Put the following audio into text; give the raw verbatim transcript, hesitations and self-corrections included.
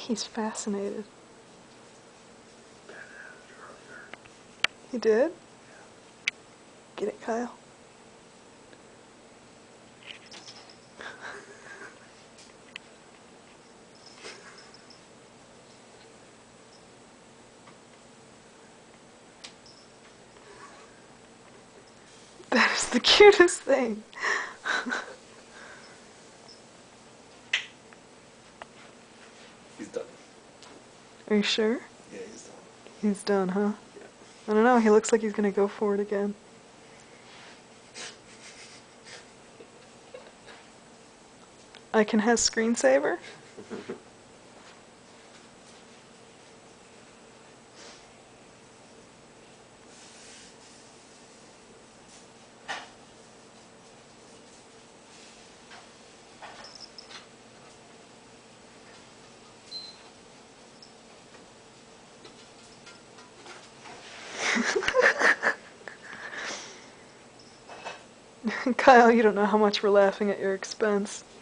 He's fascinated. He did? Get it, Kyle? That is the cutest thing. He's done. Are you sure? Yeah, he's done. He's done, huh? Yeah. I don't know, he looks like he's gonna go for it again. I Can Has Screensaver? Kyle, you don't know how much we're laughing at your expense.